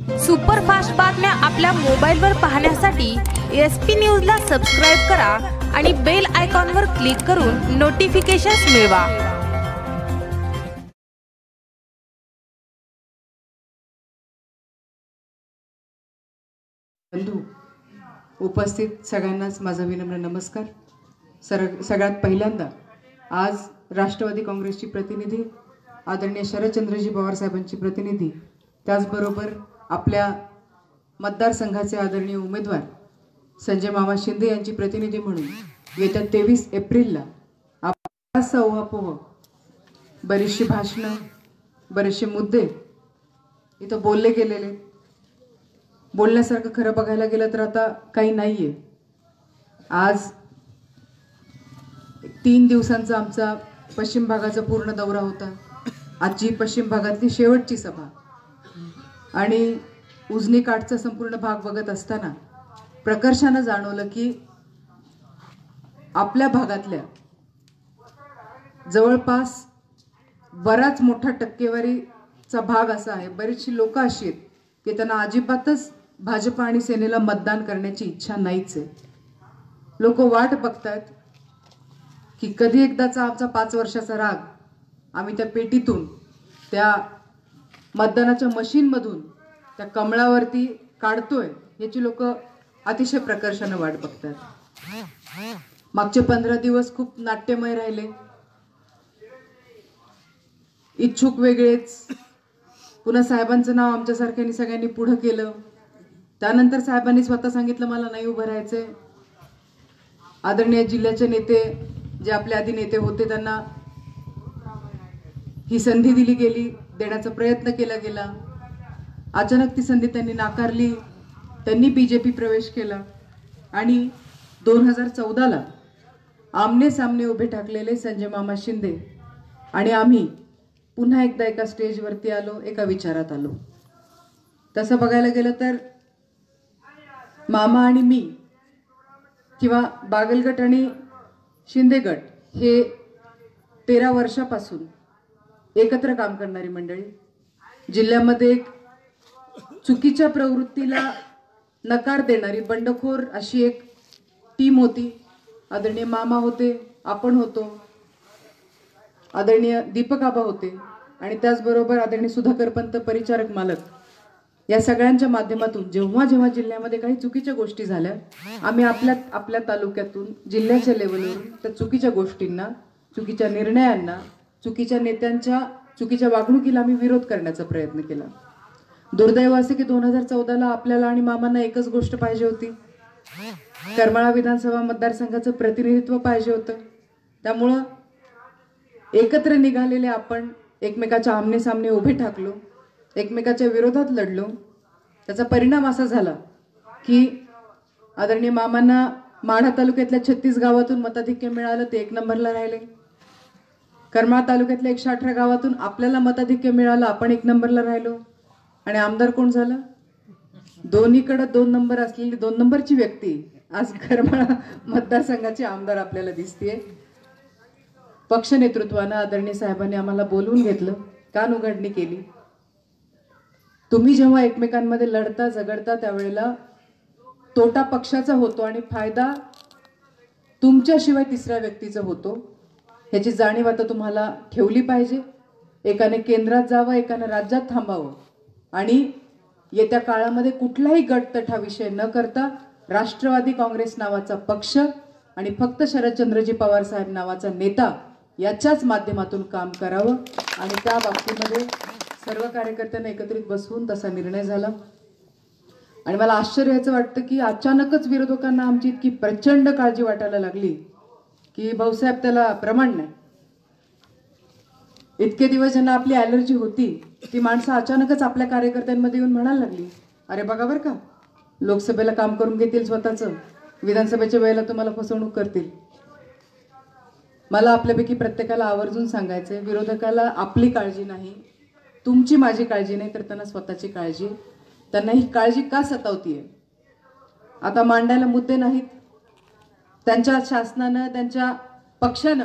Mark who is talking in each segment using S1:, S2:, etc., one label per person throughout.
S1: Superfast बातम्या आपल्या मोबाईलवर पाहण्यासाठी SP न्यूजला सबस्क्राइब करा आणि बेल आयकॉनवर क्लिक करून नोटिफिकेशन्स मिळवा।
S2: बंधू उपस्थित सगळ्यांनाच माझा विनम्र नमस्कार। सगळ्यात पहिल्यांदा आज राष्ट्रवादी काँग्रेसची प्रतिनिधी आदरणीय शरदचंद्रजी पवार साहेबांची प्रतिनिधी, त्याचबरोबर आपल्या मतदारसंघाचे आदरणीय उमेदवार संजय मामा शिंदे यांची प्रतिनिधी म्हणून येत्या 23 एप्रिलला आपला उहापोह बरीचशी भाषणं, बरेचसे मुद्दे इथं बोलले गेलेले। बोलण्यासारखं खरं बघायला गेलं तर आता काही नाहीये। आज 3 दिवसांचा आमचा पश्चिम भागाचा पूर्ण दौरा होता। आजची पश्चिम भागातली शेवटची सभा आणि उजनी काठचा संपूर्ण भाग बघत असताना प्रकर्षाने जाणवलं की आपल्या भागातल्या जवळपास बराच मोठा टक्केवारीचा भाग असा आहे, बरीचशी लोक अशी आहेत की त्यांना अजिबातच भाजप आणि सेनेला मतदान करण्याची इच्छा नाहीच आहे। लोक वाट बघतात की कधी एकदाचा आमचा 5 वर्षाचा राग आम्ही त्या पेटीतून, त्या मतदानाच्या मशीनमधून त्या कमळावरती काढतोय, याची लोक अतिशय प्रकर्षाने वाट बघतात। मागचे 15 दिवस खूप नाट्यमय राहिले। इच्छुक वेगळेच, पुन्हा साहेबांचं नाव आमच्यासारख्यांनी सगळ्यांनी पुढे केलं। त्यानंतर साहेबांनी स्वतः सांगितलं मला नाही उभं राहायचंय। आदरणीय जिल्ह्याचे नेते, जे आपले आधी नेते होते, त्यांना ही संधी दिली गेली, देण्याचा प्रयत्न केला गेला। अचानक ती संधी त्यांनी नाकारली, त्यांनी बीजेपी प्रवेश केला आणि 2014ला आमने सामने उभे ठाकलेले संजय मामा शिंदे आणि आम्ही पुन्हा एकदा एका स्टेजवरती आलो, एका विचारात आलो। तसं बघायला गेलं तर मामा आणि मी किंवा बागलगट आणि शिंदे गट हे 13 वर्षापासून एकत्र काम करणारी मंडळी, जिल्ह्यामध्ये एक चुकीच्या प्रवृत्तीला नकार देणारी बंडखोर अशी एक टीम होती। आदरणीय मामा होते, आपण होतो, आदरणीय दीपक आबा होते आणि त्याचबरोबर आदरणीय सुधाकर पंत परिचारक मालक, या सगळ्यांच्या माध्यमातून जेव्हा जेव्हा जिल्ह्यामध्ये काही चुकीच्या गोष्टी झाल्या, आम्ही आपल्या तालुक्यातून, जिल्ह्याच्या लेवलवरून त्या चुकीच्या गोष्टींना, चुकीच्या निर्णयांना, चुकीच्या नेत्यांच्या चुकीच्या वागणुकीला आम्ही विरोध करण्याचा प्रयत्न केला। दुर्दैव असे की 2014ला आपल्याला आणि मामांना एकच गोष्ट पाहिजे होती, करमाळा विधानसभा मतदारसंघाचं प्रतिनिधित्व पाहिजे होतं। त्यामुळं एकत्र निघालेले आपण एकमेकाच्या आमने सामने उभे ठाकलो, एकमेकाच्या विरोधात लढलो। त्याचा परिणाम असा झाला की आदरणीय मामांना माढा तालुक्यातल्या 36 गावातून मताधिक्य मिळालं, ते 1 नंबरला राहिले। करमाळा तालुक्यातल्या 118 गावातून आपल्याला मताधिक्य मिळालं, आपण 1 नंबरला राहिलो। आणि आमदार कोण झालं? दोन्हीकडे 2 नंबर असलेली 2 नंबरची व्यक्ती आज करमाळा मतदारसंघाची आमदार आपल्याला दिसतेय। पक्ष नेतृत्वानं आदरणीय साहेबांनी आम्हाला बोलवून घेतलं, कान उघडणी केली। तुम्ही जेव्हा एकमेकांमध्ये लढता झगडता त्यावेळेला तोटा पक्षाचा होतो आणि फायदा तुमच्याशिवाय तिसऱ्या व्यक्तीचा होतो, ह्याची जाणीव आता तुम्हाला ठेवली पाहिजे। एकाने केंद्रात जावं, एकाने राज्यात थांबावं आणि येत्या काळामध्ये कुठलाही गटतठा विषय न करता राष्ट्रवादी काँग्रेस नावाचा पक्ष आणि फक्त शरदचंद्रजी पवार साहेब नावाचा नेता याच्याच माध्यमातून काम करावं। आणि त्या बाबतीमध्ये सर्व कार्यकर्त्यांना एकत्रित बसवून तसा निर्णय झाला। आणि मला आश्चर्य याचं वाटतं की अचानकच विरोधकांना आमची इतकी प्रचंड काळजी वाटायला लागली की भाऊसाहेब त्याला प्रमाण नाही। इतके दिवस ज्यांना आपली ॲलर्जी होती ती माणसं अचानकच आपल्या कार्यकर्त्यांमध्ये येऊन म्हणायला लागली, अरे बघा बरं का, लोकसभेला काम करून घेतील स्वतःचं, विधानसभेच्या वेळेला तुम्हाला फसवणूक करतील। मला आपल्यापैकी प्रत्येकाला आवर्जून सांगायचंय, विरोधकाला आपली काळजी नाही, तुमची माझी काळजी नाही, तर त्यांना स्वतःची काळजी। त्यांना ही काळजी का सतावतीये? आता मांडायला मुद्दे नाहीत, त्यांच्या शासनानं, त्यांच्या पक्षानं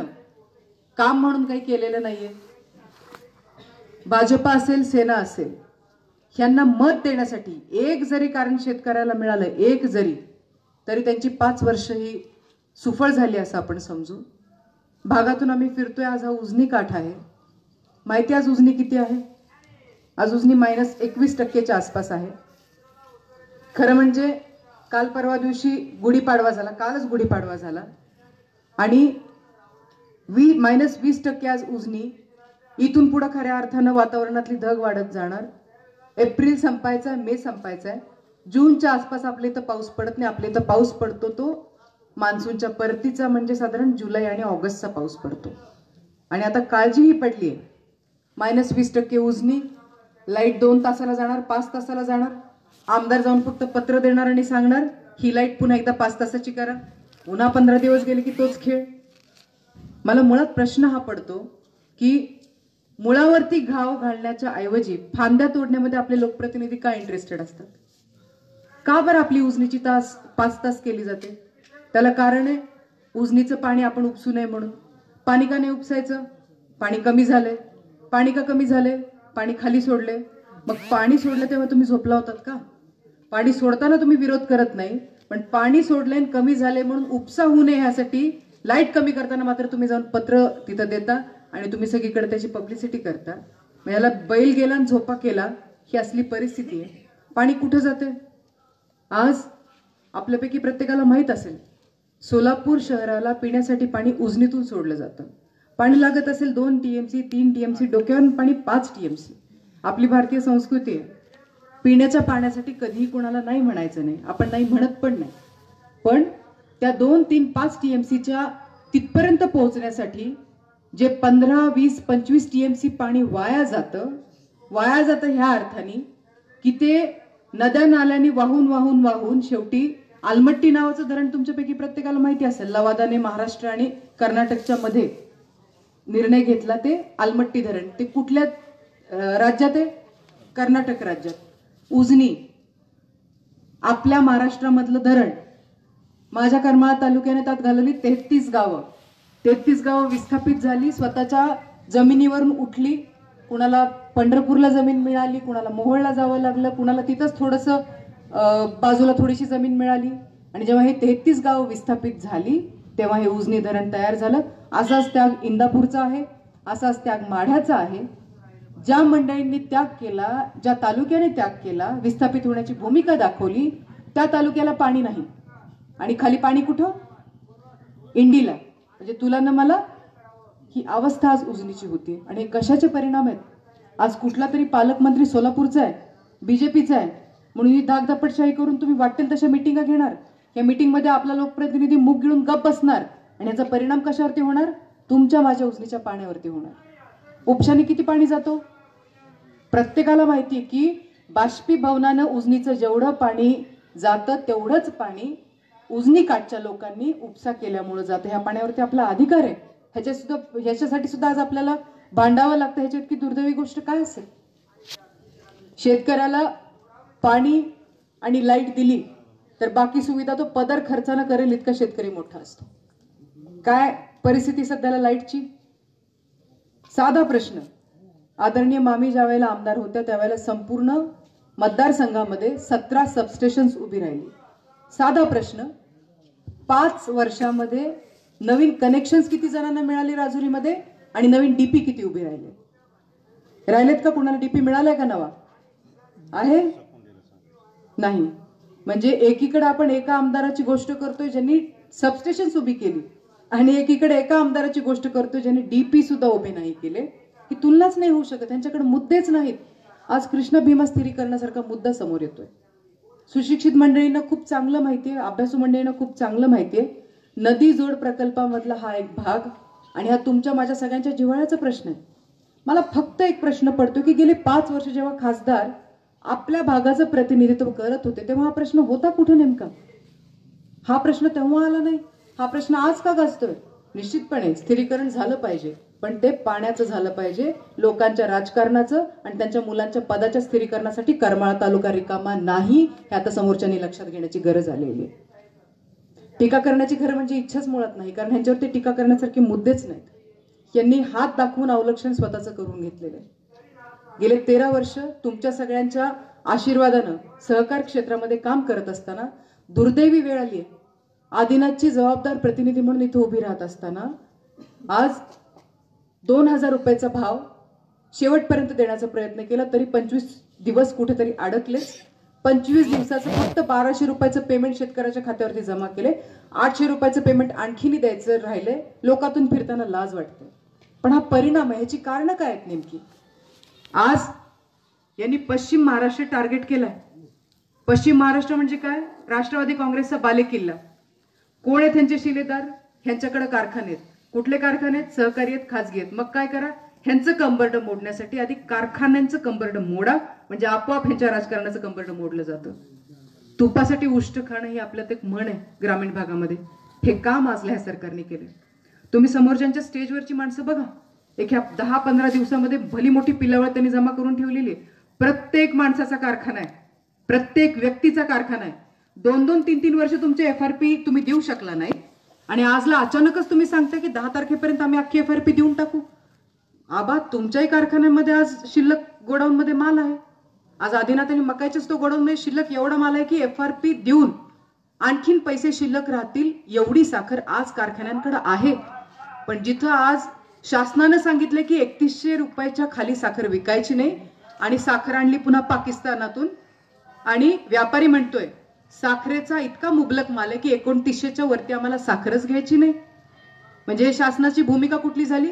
S2: काम म्हणून काही केलेलं नाहीये। भाजपा असेल, सेना असेल, ह्यांना मत देण्यासाठी एक जरी कारण शेतकऱ्याला मिळालं, एक जरी, तरी त्यांची 5 वर्ष ही सुफळ झाली असं आपण समजू. भागातून आम्ही फिरतोय. आज हा उजनी काठ आहे. माहिती आज उजनी किती आहे? आज उजनी -21% आसपास आहे. खरं म्हणजे काल परवा दिवशी गुढीपाडवा झाला, कालच गुढीपाडवा झाला आणि -20% आज उजनी. इथून पुढे खऱ्या अर्थानं वातावरणातली धग वाढत जाणार. एप्रिल संपायचा, मे संपायचा आहे. जूनच्या आसपास आपल्या इथं पाऊस पडत नाही. आपल्या इथं पाऊस पडतो तो मान्सूनच्या परतीचा, म्हणजे साधारण जुलै आणि ऑगस्टचा पाऊस पडतो. आणि आता काळजीही पडली आहे. -20% उजनी. लाईट 2 तासाला जाणार, 5 तासाला जाणार. आमदार जाऊन फक्त पत्र देणार आणि सांगणार ही लाईट पुन्हा एकदा 5 तासाची करा. पुन्हा 15 दिवस गेले की तोच खेळ. मला मुळात प्रश्न हा पडतो की मुळावरती घाव घालण्याच्या ऐवजी फांद्या तोडण्यामध्ये आपले लोकप्रतिनिधी का इंटरेस्टेड असतात? का बरं आपली उजनीची 5 तास केली जाते? त्याला कारण आहे, उजनीचं पाणी आपण उपसू नये म्हणून. पाणी का नाही उपसायचं? पाणी कमी झालंय. पाणी का कमी झालंय? पाणी खाली सोडले. मग पाणी सोडलं तेव्हा तुम्ही झोपला होतात का? पाणी सोडताना तुम्ही विरोध करत नाही, पण पाणी सोडले आणि कमी झाले म्हणून उपसा होऊ नये ह्यासाठी लाईट कमी करताना मात्र तुम्ही जाऊन पत्र तिथं देता आणि तुम्ही सगळीकडे त्याची पब्लिसिटी करता. मग याला बैल गेला आणि झोपा केला, ही असली परिस्थिती आहे. पाणी कुठं जाते? आज आपल्यापैकी प्रत्येकाला माहित असेल, सोलापूर शहराला पिण्यासाठी पाणी उजनीतून सोडलं जातं. पाणी लागत असेल 2 TMC, 3 TMC, डोक्यावर पाणी 5 TMC. आपली भारतीय संस्कृती आहे, पिण्याच्या पाण्यासाठी कधीही कोणाला नाही म्हणायचं नाही. आपण नाही म्हणत पण नाही. पण त्या 2, 3, 5 TMCच्या तिथपर्यंत पोहोचण्यासाठी जे 15, 20, 25 TMC पाणी वाया जातं ह्या अर्थाने की ते नद्या नाल्यांनी वाहून वाहून वाहून शेवटी आलमट्टी नावाचं धरण तुमच्यापैकी प्रत्येकाला माहिती असेल. लवादाने महाराष्ट्र आणि कर्नाटकच्या मध्ये निर्णय घेतला. ते आलमट्टी धरण ते कुठल्या राज्यात आहे? कर्नाटक राज्यात. उजनी आपल्या महाराष्ट्रामधलं धरण. माझ्या करमाळा तालुक्याने त्यात घालवली 33 गावं. 33 गावं विस्थापित झाली, स्वतःच्या जमिनीवरून उठली. कुणाला पंढरपूरला जमीन मिळाली, कुणाला मोहोळला जावं लागलं, कुणाला तिथंच थोडंसं बाजूला थोडीशी जमीन मिळाली. आणि जेव्हा हे 33 गावं विस्थापित झाली तेव्हा हे उजनी धरण तयार झालं. असाच त्याग इंदापूरचा आहे, असाच त्याग माढ्याचा आहे. ज्या मंडळींनी त्याग केला, ज्या तालुक्याने त्याग केला, विस्थापित होण्याची भूमिका दाखवली, त्या तालुक्याला पाणी नाही. आणि खाली पाणी कुठं? इंडीला. म्हणजे तुला न मला ही अवस्था आज उजनीची होती. आणि हे कशाचे परिणाम आहेत? आज कुठला तरी पालकमंत्री सोलापूरचा आहे, बीजेपीचा आहे म्हणून ही दागदापटशाही करून तुम्ही वाटेल तशा मिटिंगा घेणार. या मिटिंगमध्ये आपला लोकप्रतिनिधी मुख गिळून गप्प बसणार आणि याचा परिणाम कशावरती होणार? तुमच्या माझ्या उजनीच्या पाण्यावरती होणार. उपशाने किती पाणी जातो? प्रत्येकाला माहिती आहे की बाष्पीभवनानं उजनीचं जेवढं पाणी जातं तेवढंच पाणी उजनी काठच्या लोकांनी उपसा केल्यामुळे जातं. ह्या पाण्यावरती आपला अधिकार आहे. ह्याच्यासाठी सुद्धा आज आपल्याला भांडावं लागतं. ह्याची इतकी दुर्दैवी गोष्ट काय असेल? शेतकऱ्याला पाणी आणि लाईट दिली तर बाकी सुविधा तो पदर खर्चानं करेल इतका शेतकरी मोठा असतो. काय परिस्थिती सध्याला लाईटची? साधा प्रश्न. आदरणीय मामी ज्या वेळेला आमदार होत्या त्यावेळेला संपूर्ण मतदारसंघामध्ये 17 सबस्टेशन्स उभी राहिली. साधा प्रश्न. 5 वर्षामध्ये नवीन कनेक्शन्स किती जणांना मिळाले राजुरीमध्ये आणि नवीन डीपी किती उभी राहिलेत का? कुणाला डीपी मिळालाय का नवा? आहे? नाही. म्हणजे एकीकडे आपण एका आमदाराची गोष्ट करतोय ज्यांनी सबस्टेशन्स उभी केली आणि एकीकडे एका आमदाराची गोष्ट करतोय ज्यांनी डीपी सुद्धा उभे नाही केले. ही तुलनाच नाही होऊ शकत. त्यांच्याकडे मुद्देच नाहीत. आज कृष्ण भीमा स्थिरीकरणासारखा मुद्दा समोर येतोय. सुशिक्षित मंडळींना खूप चांगलं माहितीये, अभ्यासू मंडळींना खूप चांगलं माहितीये, नदी जोड प्रकल्पामधला हा एक भाग आणि हा तुमच्या माझ्या सगळ्यांच्या जिव्हाळ्याचा प्रश्न आहे. मला फक्त एक प्रश्न पडतो की गेले 5 वर्ष जेव्हा खासदार आपल्या भागाचं प्रतिनिधित्व करत होते तेव्हा हा प्रश्न होता कुठे नेमका? हा प्रश्न तेव्हा आला नाही. हा प्रश्न आज का गाजतोय? निश्चितपणे स्थिरीकरण झालं पाहिजे, पण ते पाण्याचं झालं पाहिजे, लोकांच्या राजकारणाचं आणि त्यांच्या मुलांच्या पदाच्या स्थिरीकरणासाठी करमाळा तालुका रिकामा नाही. हे आता समोरच्यांनी लक्षात घेण्याची गरज आलेली आहे. टीका करण्याची खरं म्हणजे इच्छाच मुळात नाही, कारण ह्यांच्यावरती टीका करण्यासारखे मुद्देच नाहीत. यांनी हात दाखवून अवलक्षण स्वतःचं करून घेतलेलं आहे. गेले 13 वर्ष तुमच्या सगळ्यांच्या आशीर्वादानं सहकार क्षेत्रामध्ये काम करत असताना दुर्दैवी वेळ आली आहे. आदिनाथची जबाबदार प्रतिनिधी म्हणून इथे उभी राहत असताना आज 2000 रुपयाचा भाव शेवटपर्यंत देण्याचा प्रयत्न केला तरी 25 दिवस कुठेतरी अडकले. 25 दिवसाचं फक्त 1200 रुपयाचं पेमेंट शेतकऱ्याच्या खात्यावरती जमा केले. 800 रुपयाचं पेमेंट आणखीन द्यायचं राहिले. लोकातून फिरताना लाज वाटते. पण हा परिणाम आहे. ह्याची कारणं काय आहेत नेमकी? आज यांनी पश्चिम महाराष्ट्र टार्गेट केलाय. पश्चिम महाराष्ट्र म्हणजे काय? राष्ट्रवादी काँग्रेसचा बालेकिल्ला. कोण आहेत त्यांचे शिलेदार? ह्यांच्याकडे कारखाने आहेत. कुठले कारखाने आहेत? सहकारी आहेत, खाजगी आहेत. मग काय करा? ह्यांचं कंबरड मोडण्यासाठी आधी कारखान्यांचं कंबरड मोडा, म्हणजे आपोआप ह्यांच्या राजकारणाचं कंबरड मोडलं जातं. तुपासाठी उष्ट खाणं ही आपल्यात एक म्हण आहे ग्रामीण भागामध्ये. हे काम आज ह्या सरकारने केले. तुम्ही समोरच्यांच्या स्टेजवरची माणसं बघा. एक 10-15 दिवसामध्ये भली मोठी पिलावळ त्यांनी जमा करून ठेवलेली आहे. प्रत्येक माणसाचा कारखाना आहे, प्रत्येक व्यक्तीचा कारखाना आहे. 2-2, 3-3 वर्ष तुमचे FRP तुम्ही देऊ शकला नाही आणि आजला अचानकच तुम्ही सांगता की 10 तारखेपर्यंत आम्ही अख्खी FRP देऊन टाकू. आबा, तुमच्याही कारखान्यामध्ये आज शिल्लक गोडाऊन मध्ये माल आहे. आज आदिनाथ आणि मकाईच्याच तो गोडाऊन मध्ये शिल्लक एवढा माल आहे की FRP देऊन आणखीन पैसे शिल्लक राहतील एवढी साखर आज कारखान्यांकडे आहे. पण जिथं आज शासनानं सांगितलं की 3100 रुपयाच्या खाली साखर विकायची नाही आणि साखर आणली पुन्हा पाकिस्तानातून आणि व्यापारी म्हणतोय साखरेचा इतका मुबलक माल आहे की 2900च्या वरती आम्हाला साखरच घ्यायची नाही. म्हणजे शासनाची भूमिका कुठली झाली?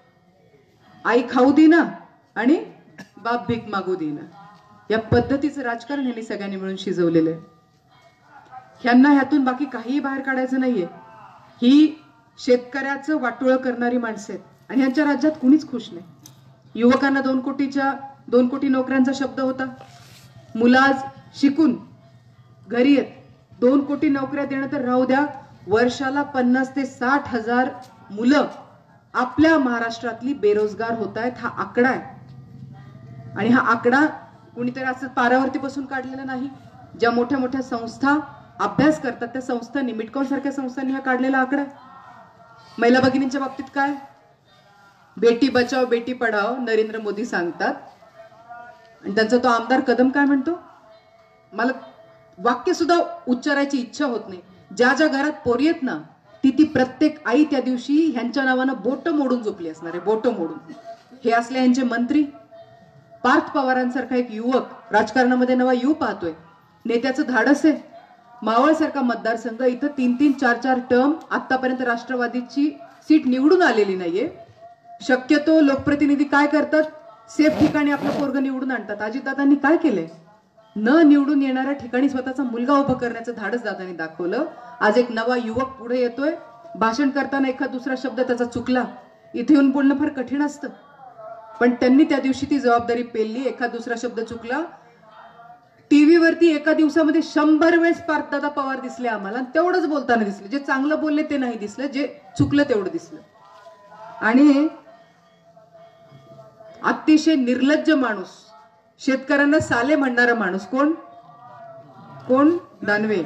S2: आई खाऊ देना आणि बाप भीक मागू देना. या पद्धतीचं राजकारण यांनी सगळ्यांनी मिळून शिजवलेलं आहे. ह्यांना ह्यातून बाकी काहीही बाहेर काढायचं नाहीये. ही शेतकऱ्याचं वाटोळं करणारी माणसं आहेत आणि ह्यांच्या राज्यात कुणीच खुश नाही. युवकांना 2 कोटी नोकऱ्यांचा शब्द होता. मुलं आज शिकून घरी आहेत. 2 कोटी नोकऱ्या देणं तर राहू द्या, वर्षाला 50 ते 60 हजार मुलं आपल्या महाराष्ट्रातली बेरोजगार होत आहेत. हा आकडा आहे आणि हा आकडा कुणीतरी असं पारावरती बसून काढलेला नाही. ज्या मोठ्या मोठ्या संस्था अभ्यास करतात त्या संस्थांनी, मिटकॉन सारख्या संस्थांनी हा काढलेला आकडा. महिला भगिनींच्या बाबतीत काय? बेटी बचाव बेटी पढाओ नरेंद्र मोदी सांगतात आणि त्यांचा तो आमदार कदम काय म्हणतो? मला वाक्य सुद्धा उच्चारायची इच्छा होत नाही. ज्या ज्या घरात पोरी आहेत ना ती प्रत्येक आई त्या दिवशी ह्यांच्या नावानं बोट मोडून झोपली असणार आहे. बोट मोडून. हे असले यांचे मंत्री. पार्थ पवारांसारखा एक युवक राजकारणामध्ये नवा येऊ पाहतोय. नेत्याचं धाडस आहे. मावळसारखा मतदारसंघ, इथं 3-3, 4-4 टर्म आतापर्यंत राष्ट्रवादीची सीट निवडून आलेली नाहीये. शक्यतो लोकप्रतिनिधी काय करतात? सेफ ठिकाणी आपलं पोरग निवडून आणतात. अजितदादांनी काय केलंय? न निवडून येणाऱ्या ठिकाणी स्वतःचा मुलगा उभं करण्याचं धाडस दादांनी दाखवलं. आज एक नवा युवक पुढे येतोय. भाषण करताना एखाद दुसरा शब्द त्याचा चुकला, इथे येऊन बोलणं फार कठीण असतं. पण त्यांनी त्या दिवशी ती जबाबदारी पेलली. एखाद दुसरा शब्द चुकला, टीव्हीवरती एका दिवसामध्ये 100 वेळेस पार्थदादा पवार दिसले आम्हाला. तेवढंच बोलताना दिसले. जे चांगलं बोलले ते नाही दिसलं, जे चुकलं तेवढं दिसलं. आणि अतिशय निर्लज्ज माणूस, शेतकऱ्यांना साले म्हणणारा माणूस कोण? दानवे.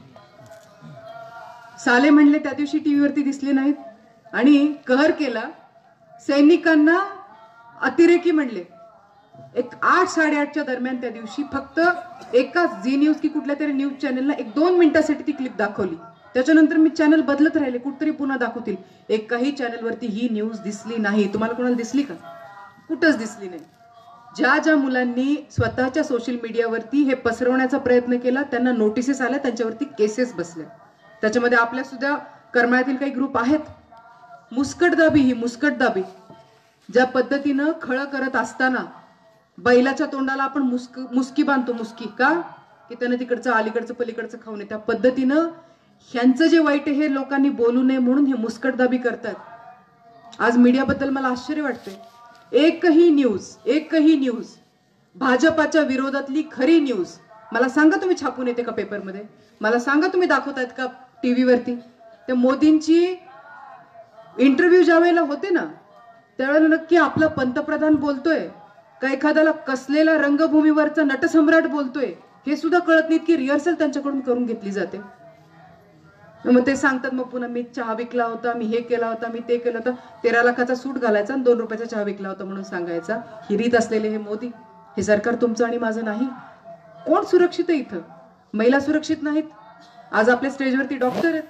S2: साले म्हणले त्या दिवशी टीव्हीवरती दिसले नाहीत आणि कहर केला. सैनिकांना अतिरेकी म्हणले. एक 8-8:30च्या दरम्यान त्या दिवशी फक्त एकाच झी न्यूज की कुठल्या तरी न्यूज चॅनलला 1-2 मिनिटासाठी ती क्लिप दाखवली. त्याच्यानंतर मी चॅनल बदलत राहिले, कुठतरी पुन्हा दाखवतील. एकाही चॅनलवरती ही न्यूज दिसली नाही. तुम्हाला कोणाला दिसली का? कुठंच दिसली नाही. ज्या ज्या मुलांनी स्वतःच्या सोशल मीडियावरती हे पसरवण्याचा प्रयत्न केला त्यांना नोटिसेस आल्या, त्यांच्यावरती केसेस बसल्या. त्याच्यामध्ये आपल्या सुद्धा करमाळ्यातील काही ग्रुप आहेत. मुस्कटदाबी, ही मुस्कटदाबी ज्या पद्धतीनं खळं करत असताना बैलाच्या तोंडाला आपण मुस्की बांधतो. मुस्की का? की त्यानं तिकडचं अलीकडचं पलीकडचं खाऊ नये. त्या पद्धतीनं ह्यांचं जे वाईट आहे हे लोकांनी बोलू नये म्हणून हे मुस्कटदाबी करतात. आज मीडियाबद्दल मला आश्चर्य वाटतंय. एकही न्यूज भाजपाच्या विरोधातली खरी न्यूज मला सांगा तुम्ही छापून येते का पेपरमध्ये? मला सांगा तुम्ही दाखवतायत का टीव्हीवरती? त्या मोदींची इंटरव्ह्यू ज्या वेळेला होते ना त्यावेळेला नक्की आपला पंतप्रधान बोलतोय का एखाद्याला कसलेला रंगभूमीवरचा नटसम्राट बोलतोय हे सुद्धा कळत नाहीत की रिहर्सल त्यांच्याकडून करून घेतली जाते. मग ते सांगतात मग पुन्हा मी चहा विकला होता, मी हे केला होता, मी ते केलं होतं. 13 लाखाचा सूट घालायचा आणि 2 रुपयाचा चहा विकला होता म्हणून सांगायचा. ही रीत असलेले हे मोदी, हे सरकार तुमचं आणि माझं नाही. कोण सुरक्षित आहे इथं? महिला सुरक्षित नाहीत. आज आपल्या स्टेजवरती डॉक्टर आहेत.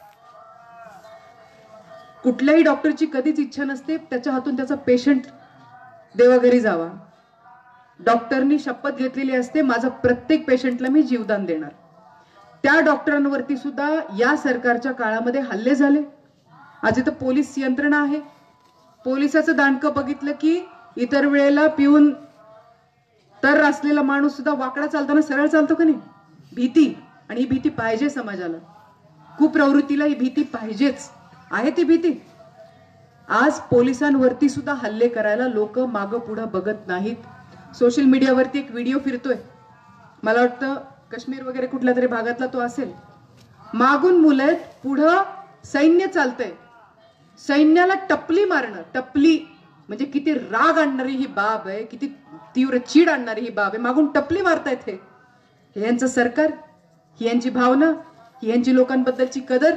S2: कुठल्याही डॉक्टरची कधीच इच्छा नसते त्याच्या हातून त्याचा पेशंट देवाघरी जावा. डॉक्टरनी शपथ घेतलेली असते, माझं प्रत्येक पेशंटला मी जीवदान देणार. त्या डॉक्टरांवरती सुद्धा या सरकारच्या काळामध्ये हल्ले झाले. आज इथं पोलीस यंत्रणा आहे. पोलिसाचं दांडकं बघितलं की इतर वेळेला पिऊन तर असलेला माणूस सुद्धा वाकडा चालताना सरळ चालतो का नाही? भीती, आणि ही भीती पाहिजे समाजाला. कुप्रवृत्तीला ही भीती पाहिजेच. आहे ती भीती. आज पोलिसांवरती सुद्धा हल्ले करायला लोक मागं पुढं बघत नाहीत. सोशल मीडियावरती एक व्हिडिओ फिरतोय, मला वाटतं काश्मीर वगैरे कुठल्या तरी भागातला तो असेल. मागून मुलं आहेत, पुढं सैन्य चालतंय. सैन्याला टपली मारणं, टपली म्हणजे किती राग आणणारी ही बाब आहे, किती तीव्र चीड आणणारी ही बाब आहे. मागून टपली मारतायत. हे यांचं सरकार, ही यांची भावना, ही यांची लोकांबद्दलची कदर.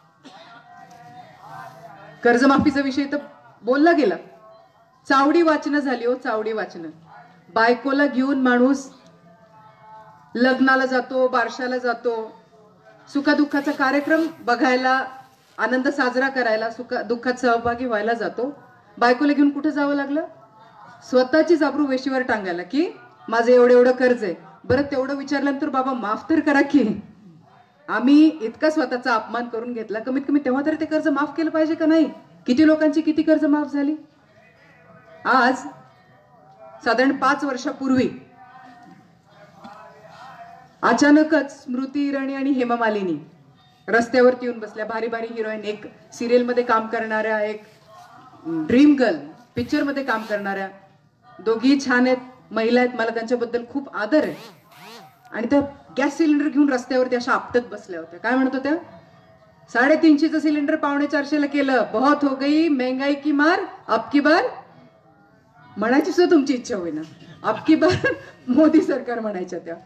S2: कर्जमाफीचा विषय तर बोलला गेला. चावडी वाचनं झाली हो, चावडी वाचनं. बायकोला घेऊन माणूस लग्नाला जातो, बारशाला जातो, सुखदुःखाचा कार्यक्रम बघायला, आनंद साजरा करायला, सुख दुःखात सहभागी व्हायला जातो. बायकोला घेऊन कुठं जावं लागलं? स्वतःची जाबरू वेशीवर टांगायला की माझं एवढं एवढं कर्ज आहे. बरं तेवढं विचारल्यानंतर बाबा माफ तर करा की. आम्ही इतका स्वतःचा अपमान करून घेतला, कमीत कमी तेव्हा तरी ते कर्ज माफ केलं पाहिजे का नाही? किती लोकांची किती कर्ज माफ झाली? आज साधारण 5 वर्षापूर्वी अचानकच स्मृती इराणी आणि हेमा मालिनी रस्त्यावरती येऊन बसल्या. भारी भारी हिरोईन, एक सिरियल मध्ये काम करणाऱ्या, एक ड्रीम गर्ल पिक्चर मध्ये काम करणाऱ्या, दोघी छान आहेत, महिला आहेत. मला त्यांच्याबद्दल खूप आदर आहे. आणि त्या गॅस सिलेंडर घेऊन रस्त्यावरती अशा आपटत बसल्या होत्या. काय म्हणत होत्या? 350चं सिलेंडर 450 केलं, बहुत हो गई महंगाई की मार, अब की बार म्हणायची सुद्धा तुमची इच्छा होईना, अब की बार मोदी सरकार म्हणायच्या त्या.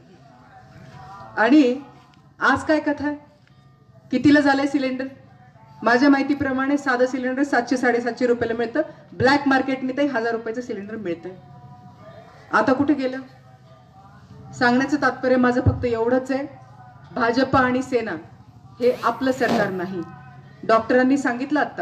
S2: आणि आज काय कथा आहे? कितीला झालंय सिलेंडर? माझ्या माहितीप्रमाणे साधं सिलेंडर 700-750 रुपयाला मिळतं. ब्लॅक मार्केटने ते 1000 रुपयाचं सिलेंडर मिळतंय. आता कुठे गेलं? सांगण्याचं तात्पर्य माझं फक्त एवढंच आहे, भाजप आणि सेना हे आपलं सरकार नाही. डॉक्टरांनी सांगितलं, आता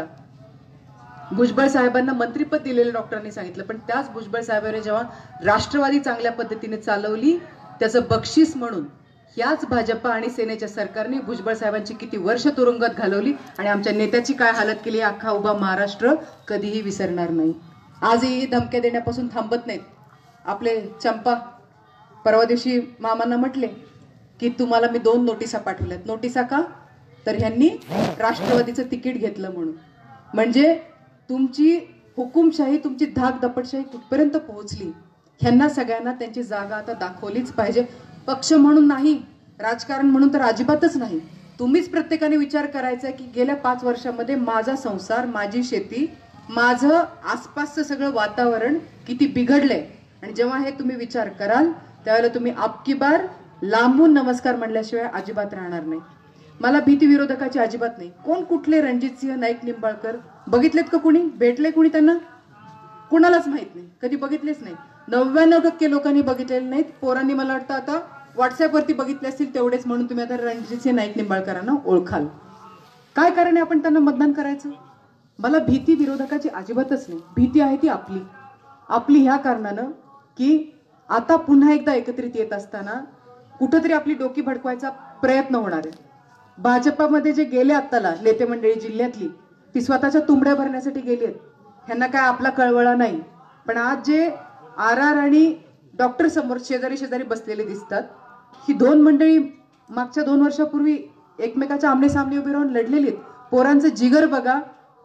S2: भुजबळ साहेबांना मंत्रिपद दिलेलं डॉक्टरांनी सांगितलं, पण त्याच भुजबळ साहेबांनी जेव्हा राष्ट्रवादी चांगल्या पद्धतीने चालवली, त्याचं बक्षीस म्हणून याच भाजप आणि सेनेच्या सरकारने भुजबळ साहेबांची किती वर्ष तुरुंगात घालवली आणि आमच्या नेत्याची काय हालत केली, अख्खा उभा महाराष्ट्र कधीही विसरणार नाही. आजही धमक्या देण्यापासून थांबत नाहीत. आपले चंपा परवा दिवशी मामांना म्हटले की तुम्हाला मी 2 नोटिसा पाठवल्यात. नोटिसा का? तर ह्यांनी राष्ट्रवादीचं तिकीट घेतलं म्हणून. म्हणजे तुमची हुकुमशाही, तुमची धाक दपटशाही कुठपर्यंत पोहोचली, ह्यांना सगळ्यांना त्यांची जागा आता दाखवलीच पाहिजे. पक्ष म्हणून नाही, राजकारण म्हणून तर अजिबातच नाही. तुम्हीच प्रत्येकाने विचार करायचा की गेल्या 5 वर्षामध्ये माझा संसार, माझी शेती, माझं आसपासचं सगळं वातावरण किती बिघडलंय. आणि जेव्हा हे तुम्ही विचार कराल त्यावेळेला तुम्ही अबकी बार लांबून नमस्कार म्हणल्याशिवाय अजिबात राहणार नाही. मला भीती विरोधकाची अजिबात नाही. कोण कुठले रणजितसिंह नाईक निंबाळकर बघितलेत का? कुणी भेटले? कुणी त्यांना? कुणालाच माहित नाही, कधी बघितलेच नाही. 99% लोकांनी बघितलेले नाहीत. पोरांनी मला वाटतं आता व्हॉट्सअपवरती बघितले असतील तेवढेच, म्हणून तुम्ही आता रणजितसिंह नाईक निंबाळकरांना ओळखाल. काय कारण आहे आपण त्यांना मतदान करायचं? मला भीती विरोधकाची अजिबातच नाही. भीती आहे ती आपली. आपली ह्या कारणानं की आता पुन्हा एकदा एकत्रित येत असताना कुठंतरी आपली डोकी भडकवायचा प्रयत्न होणार आहे. भाजपामध्ये जे गेले आत्ताला नेते मंडळी जिल्ह्यातली, ती स्वतःच्या तुंबड्या भरण्यासाठी गेली आहेत. ह्यांना काय आपला कळवळा नाही. पण आज जे RR आणि डॉक्टर समोर शेजारी शेजारी बसलेले दिसतात, ही 2 मंडळी मागच्या 2 वर्षापूर्वी एकमेकाच्या आमने सामने उभे राहून लढलेली आहेत. पोरांचं जिगर बघा.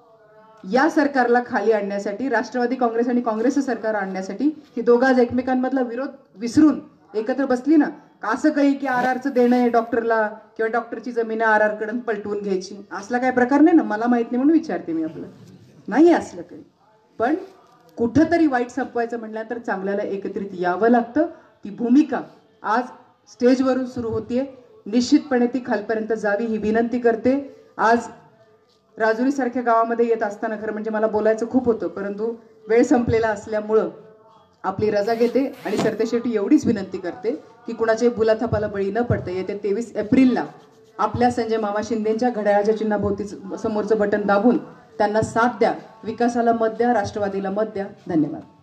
S2: या सरकारला खाली आणण्यासाठी, राष्ट्रवादी काँग्रेस आणि काँग्रेसचं सरकार आणण्यासाठी ही दोघं आज एकमेकांमधला विरोध विसरून एकत्र बसली ना. असं काही की RRचं देणं आहे डॉक्टरला किंवा डॉक्टरची जमीन RR कडून पलटवून घ्यायची, असला काय प्रकार नाही ना. मला माहित नाही म्हणून विचारते मी. आपलं नाही असलं काही. पण कुठंतरी वाईट संपवायचं म्हटल्यानंतर चांगल्याला एकत्रित यावं लागतं. ती भूमिका आज स्टेजवरून सुरू होतीये. निश्चितपणे ती खालपर्यंत जावी ही विनंती करते. आज राजुरीसारख्या गावामध्ये येत असताना खरं म्हणजे मला बोलायचं खूप होतं, परंतु वेळ संपलेला असल्यामुळं आपली रजा घेते आणि सरतेशेवटी एवढीच विनंती करते की कुणाच्याही बुलाथापाला बळी न पडता येत्या 23 एप्रिलला आपल्या संजय मामा शिंदेच्या घड्याळाच्या चिन्हाभोवती समोरचं बटन दाबून त्यांना साथ द्या, विकासाला मत द्या, राष्ट्रवादीला मत द्या. धन्यवाद.